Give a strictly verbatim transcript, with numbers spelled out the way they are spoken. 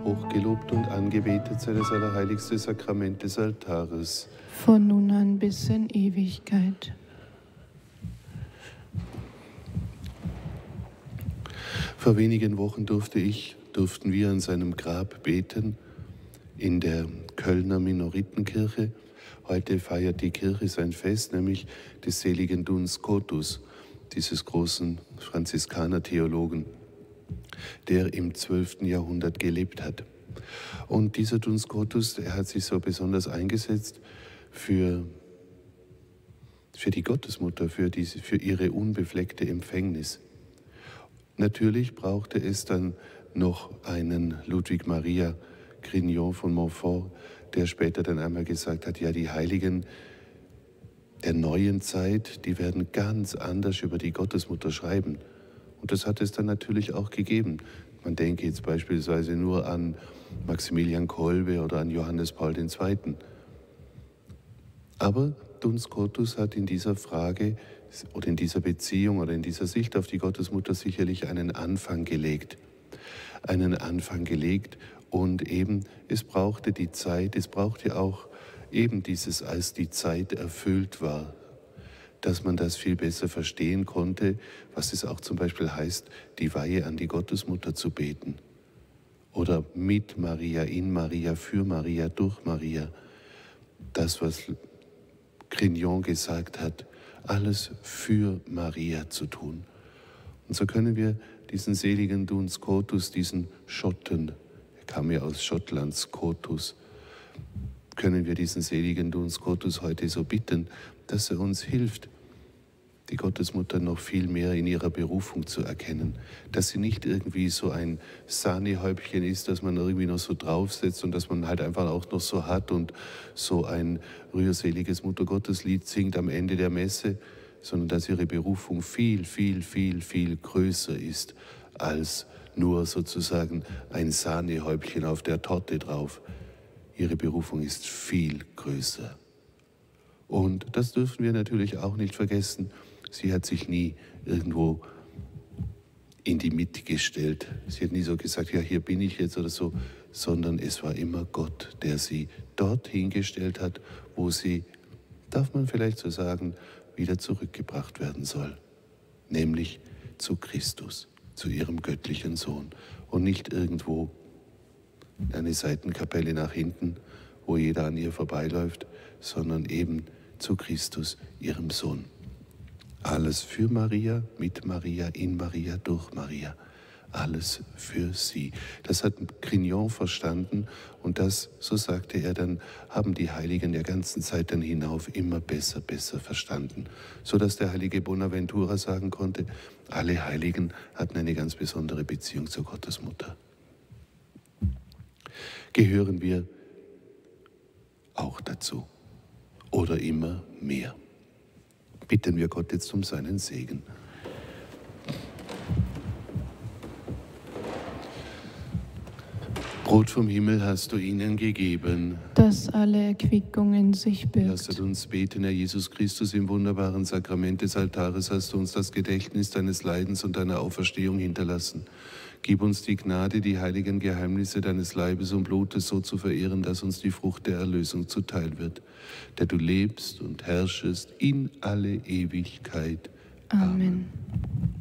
hochgelobt und angebetet sei das allerheiligste Sakrament des Altares. Von nun an bis in Ewigkeit. Vor wenigen Wochen durfte ich, durften wir an seinem Grab beten in der Kölner Minoritenkirche. Heute feiert die Kirche sein Fest, nämlich des seligen Duns Scotus, dieses großen Franziskaner-Theologen, der im zwölften Jahrhundert gelebt hat. Und dieser Duns Scotus, er hat sich so besonders eingesetzt für, für die Gottesmutter, für, diese, für ihre unbefleckte Empfängnis. Natürlich brauchte es dann noch einen Ludwig Maria Grignon von Montfort, der später dann einmal gesagt hat, ja, die Heiligen der neuen Zeit, die werden ganz anders über die Gottesmutter schreiben. Und das hat es dann natürlich auch gegeben. Man denke jetzt beispielsweise nur an Maximilian Kolbe oder an Johannes Paul der Zweite. Aber Duns Scotus hat in dieser Frage oder in dieser Beziehung oder in dieser Sicht auf die Gottesmutter sicherlich einen Anfang gelegt. Einen Anfang gelegt und eben, es brauchte die Zeit, es brauchte auch eben dieses, als die Zeit erfüllt war, dass man das viel besser verstehen konnte, was es auch zum Beispiel heißt, die Weihe an die Gottesmutter zu beten. Oder mit Maria, in Maria, für Maria, durch Maria. Das, was Grignon gesagt hat, alles für Maria zu tun. Und so können wir diesen seligen Duns Scotus, diesen Schotten, er kam ja aus Schottland, Scotus, können wir diesen seligen Duns Scotus heute so bitten, dass er uns hilft, die Gottesmutter noch viel mehr in ihrer Berufung zu erkennen, dass sie nicht irgendwie so ein Sahnehäubchen ist, dass man irgendwie noch so draufsetzt und dass man halt einfach auch noch so hat und so ein rührseliges Muttergotteslied singt am Ende der Messe, sondern dass ihre Berufung viel, viel, viel, viel größer ist als nur sozusagen ein Sahnehäubchen auf der Torte drauf. Ihre Berufung ist viel größer. Und das dürfen wir natürlich auch nicht vergessen. Sie hat sich nie irgendwo in die Mitte gestellt. Sie hat nie so gesagt, ja, hier bin ich jetzt oder so, sondern es war immer Gott, der sie dorthin gestellt hat, wo sie, darf man vielleicht so sagen, wieder zurückgebracht werden soll. Nämlich zu Christus, zu ihrem göttlichen Sohn und nicht irgendwo in eine Seitenkapelle nach hinten, wo jeder an ihr vorbeiläuft, sondern eben zu Christus, ihrem Sohn. Alles für Maria, mit Maria, in Maria, durch Maria. Alles für sie. Das hat Grignon verstanden und das, so sagte er dann, haben die Heiligen der ganzen Zeit dann hinauf immer besser, besser verstanden. Sodass der heilige Bonaventura sagen konnte, alle Heiligen hatten eine ganz besondere Beziehung zur Gottesmutter. Gehören wir auch dazu oder immer mehr? Bitten wir Gott jetzt um seinen Segen. Brot vom Himmel hast du ihnen gegeben, dass alle Erquickung in sich birgt. Lasset uns beten, Herr Jesus Christus, im wunderbaren Sakrament des Altares hast du uns das Gedächtnis deines Leidens und deiner Auferstehung hinterlassen. Gib uns die Gnade, die heiligen Geheimnisse deines Leibes und Blutes so zu verehren, dass uns die Frucht der Erlösung zuteil wird, der du lebst und herrschest in alle Ewigkeit. Amen. Amen.